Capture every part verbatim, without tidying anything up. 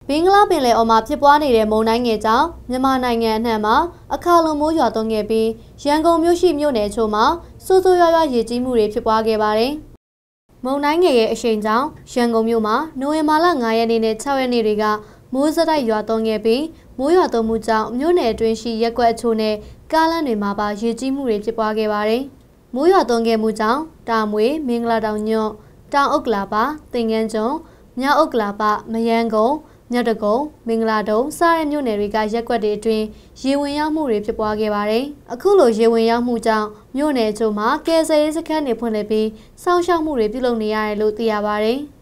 ဘင်္ဂလားပင်လယ်အော်မှာဖြစ်ပွားနေတဲ့မုန်တိုင်းငယ်ကြောင့်မြန်မာနိုင်ငံအနှံ့မှာအခါလွန်မိုးရွာသွန်းခဲ့ပြီးရန်ကုန်မြို့ရှိမြို့နယ်အချို့မှာစိုးစိုးရွားရွားရေကြီးမှုတွေဖြစ်ပွားခဲ့ပါတယ်။မုန်တိုင်းငယ်ရဲ့အရှိန်ကြောင့်ရန်ကုန်မြို့မှာနိုဝင်ဘာလ၅ရက်နေ့နဲ့၆ရက်နေ့တွေကမိုးစတိုက်ရွာသွန်းခဲ့ပြီးမိုးရွာသွန်းမှုကြောင့်မြို့နယ်အတွင်းရှိရပ်ကွက်အချို့နဲ့ကားလမ်းတွေမှာပါရေကြီးမှုတွေဖြစ်ပွားခဲ့ပါတယ်။မိုးရွာသွန်းခဲ့မှုကြောင့်တာမွေမင်္ဂလာတောင်ညွန့်တောင်ဥက္ကလာပသင်္ကန်းကျွန်းမြောက်ဥက္ကလာပမယန်းကုန်းမြတ်တကုံမင်္ဂလာတုံစတဲ့မြို့နယ်တွေကရက်ကွက်တွေအတွင်းရေဝင်ရောက်မှုတွေဖြစ်ပွားခဲ့ပါတယ်။အခုလိုရေဝင်ရောက်မှုကြောင့်မြို့နယ်ချို့မှာကယ်ဆယ်ရေးစခန်းတွေဖွင့်လှစ်ပြီးစောင့်ရှောက်မှုတွေပြုလုပ်နေရတယ်လို့သိရပါတယ်။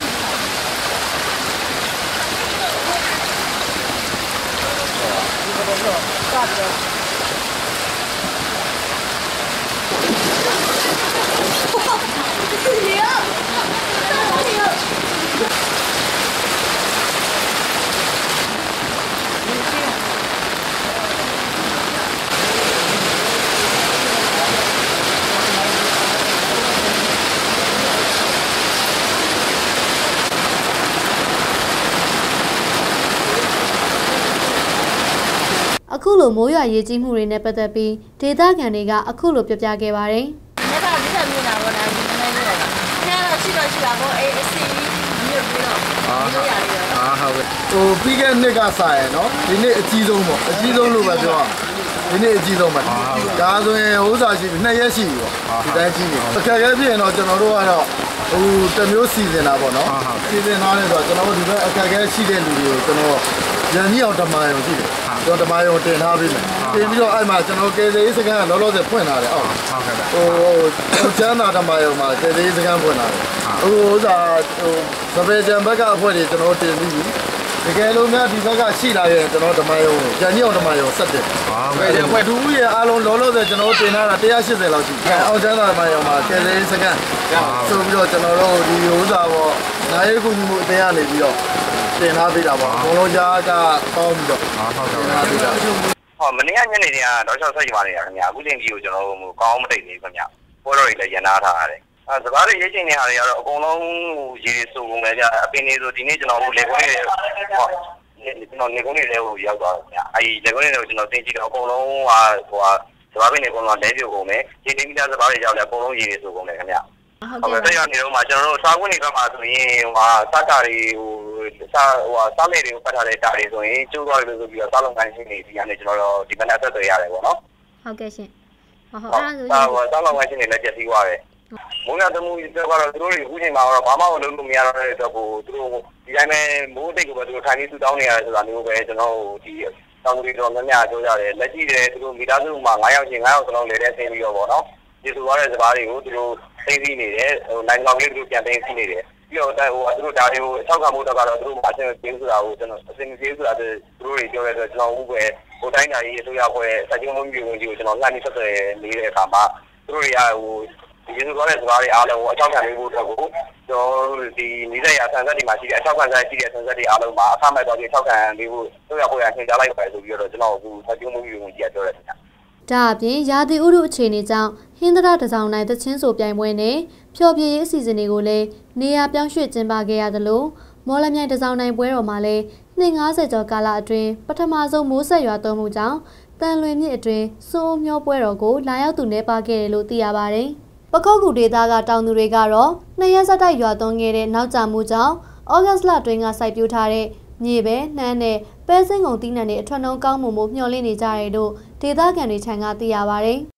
အခုလိုမိုးရွာရေကြီးမှုတွေနဲ့ပတ်သက်ပြီးဒေသခံတွေကအခုလိုပြောပြခဲ့ပါတယ်။ဒီကနေ့ကမြို့နာပေါ်လာဒီနေ့နေ့တော့။နေ့တော့ရှိတော့ရှိတာပေါ့အေးအစီမြို့ပြီးတော့မြို့ရတယ်။အာဟုတ်ကဲ့။ဟိုပြီးခဲ့နှစ်ကစားရယ်နော်။ဒီနေ့အကြီးဆုံးပေါ့။အကြီးဆုံးလို့ပဲပြော။ဒီနေ့အကြီးဆုံးပဲ။ဒါဆိုရင်ဥစားရှိပြီနှစ်ရက်ရှိပြီပေါ့။ဒီတိုင်းကြီးနေ။အခက်အခဲဖြစ်ရင်တော့ကျွန်တော်တို့ကတော့ဟိုတမျိုးစီစဉ်တာပေါ့နော်။စီစဉ်ထားတယ်ဆိုတော့ကျွန်တော်တို့ဒီဘက်အခက်အခဲရှိတဲ့လူတွေကိုကျွန်တော်ရန်ကြီးအောင်ဓမ္မယုံရှိတယ်ကျွန်တော်ဓမ္မယုံတင်ထားပြီးမယ်တင်ပြီးတော့အဲ့မှာကျွန်တော်ကယ်ဆယ်ရေးစခန်းကလောလောဆယ်ဖွင့်လာတယ်အော်ဟုတ်ကဲ့ဟိုဟိုကျန်းသာဓမ္မယုံမှာကယ်ဆယ်ရေးစခန်းဖွင့်လာတယ်ဟိုဥစားဟိုစပယ်ဂျန်ဘက်ကအဖွဲ့တွေကျွန်တော်တင်ပြီးပြီတကယ်လို့များဒီဘက်ကရှိလာရင်ကျွန်တော်ဓမ္မယုံရန်ကြီးအောင်ဓမ္မယုံဆက်တယ်ဟုတ်ကဲ့အဖွဲ့ဒူးရဲ့အားလုံးလောလောဆယ်ကျွန်တော်တင်ထားတာတစ်ရာရှစ်ဆယ်လောက်ရှိတယ်အောင်ကျန်းသာဓမ္မယုံမှာကယ်ဆယ်ရေးစခန်းဆိုပြီးတော့ကျွန်တော်တို့ဒီဥစားပေါ့နိုင်ရေးကူညီမှုအတင်းရနေပြီးတော့တင်ထားပေးတာပါအကုန်လုံးကြားကပေါင်းပြီးတော့ဟုတ်ကဲ့တင်ထားပေးတာဟောမနေ့ကညနေကတော့ဆောက်ဆက်ရပါတယ်ခင်ဗျာအခုချိန်ကြီးကိုကျွန်တော်တို့ကောင်းမတိတ်နေခင်ဗျာဘောတော်တွေလည်းရန်နာထားရတယ်အဲစကားတွေရေးချိန်နေဟာတွေကတော့အကုန်လုံးရေစုံကုန်လည်းကြအပင်တွေဆိုဒီနေ့ကျွန်တော်တို့လေကွင်းတွေဟောကျွန်တော်လေကွင်းတွေလည်းဟိုရောက်သွားတယ်ခင်ဗျာအဲဒီလေကွင်းတွေကိုကျွန်တော်သိကြည့်တော့အကုန်လုံးဟာဟိုဟာစကားပင်တွေအကုန်လုံးလဲပြုတ်ကုန်တယ်ရေတင်းမိသားစကားတွေကြောက်လည်းအကုန်လုံးရေစုံကုန်တယ်ခင်ဗျာဟုတ်ကဲ့တရားနေတော့မှကျွန်တော်တို့စားခွင့်တွေဘက်မှာဆိုရင်ဟိုဟာစားတာတွေဟိုစားဟိုဟာစားလေတွေကိုပတ်ထားတဲ့တာတွေဆိုရင်ကျိုးသွားပြီလို့ဆိုပြီးတော့စားလုံးကိုင်းရှင်းနေပြီးရတယ်ကျွန်တော်တို့ဒီမနက်ဆက်သွယ်ရတယ်ပေါ့နော်ဟုတ်ကဲ့ရှင်ဟုတ်ဟုတ်အဲ့ဒါဆိုရင်စားလုံးကိုင်းရှင်းနေလည်းပြည့်စည်သွားတယ်မိုးရတမှုတွေကတော့သူတို့တွေအခုချိန်မှာတော့ဘာမှမလုပ်လို့မရတော့တဲ့အတွက်ကိုသူတို့ဒီတိုင်းပဲမိုးတိတ်ကိုပဲသူတို့ထိုင်ပြီးသူတောင်းနေရတယ်ဆိုတာမျိုးပဲကျွန်တော်ဒီတောင်းပြီးတော့များများပြောကြတယ်လက်ရှိတယ်သူတို့မိသားစုမှာ၅ယောက်ချင်း၅ယောက်စလုံးလေတဲ့ဆင်းပြီးတော့ပေါ့နော်ဒီဆိုရတဲ့စကားတွေကိုသူတို့သိသိနေတယ်ဟိုနိုင်ငံကောင်လေးသူတို့ပြန်သိသိနေတယ်ပြီးတော့ဟိုသူတို့ဒါတွေကိုအထောက်ခံမှုတော့ကတော့သူတို့အဆင်ပြေဆိုတာကိုကျွန်တော်အဆင်ပြေဆိုတာသူတို့တွေပြောတဲ့အတွက်ကျွန်တော်ဦးပဲဟိုတိုင်းတိုင်းရေးအစိုးရဖွဲ့စာချုပ်မှုမျိုးဝင်ကြီးကိုကျွန်တော်လှမ်းပြီးဆက်သွယ်နေတဲ့အခါမှာသူတို့တွေကဟိုဒီလိုပြောတဲ့စကားတွေအားလုံးကိုအထောက်ခံပေးဖို့အတွက်ကိုကျွန်တော်ဒီနေရဆန်ဆက်တွေမှာရှိတဲ့အထောက်ခံစာရှိတဲ့ဆန်ဆက်တွေအားလုံးမှာအခမဲ့တော့ဒီအထောက်ခံပေးဖို့အစိုးရဖွဲ့ကထင်ရှားလိုက်ပါဆိုပြီးတော့ကျွန်တော်အခုစာချုပ်မှုမျိုးဝင်ကြီးကပြောတယ်ခင်ဗျာဒါအပြင်ရာသီဥတုအခြေအနေကြောင့်ဟင်းသရတစောင်းနိုင်သချင်းဆိုပြိုင်ပွဲနဲ့ဖျော်ဖြေရေးအစီအစဉ်တွေကိုလည်းနေရာပြောင်းရွှေ့ကျင်းပခဲ့ရသလိုမော်လမြိုင်တစောင်းနိုင်ပွဲတော်မှာလည်းနှစ်၅၀ကျော်ကာလအတွင်းပထမဆုံးမိုးဆက်ရွာသွန်းမှုကြောင့်တန်လွင်မြစ်အတွင်းစိုးမျောပွဲတော်ကိုလာရောက်သူနေပါခဲ့တယ်လို့သိရပါတယ်။ပကောက်ကူဒေသကတောင်သူတွေကတော့နှစ်ရက်ဆက်တိုက်ရွာသွန်းခဲ့တဲ့နောက်ကျမှုကြောင့်ဩဂတ်လအတွင်းကစိုက်ပျိုးထားတဲ့မြေပဲနှမ်းနဲ့ပဲစင်းကုန်တီးနှံတွေအထွတ်နှုံးကောင်းမှုမို့မျှော်လင့်နေကြတယ်လို့ဒေသခံတွေထံကသိရပါတယ်။